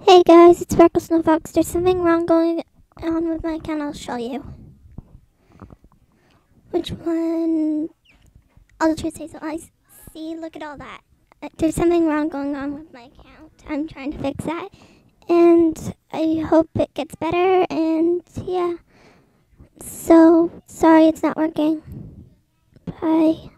Hey guys, it's Sparkle Snow Fox. There's something wrong going on with my account. I'll show you. Which one? I'll just say so. I see. Look at all that. There's something wrong going on with my account. I'm trying to fix that, and I hope it gets better. And yeah. So sorry it's not working. Bye.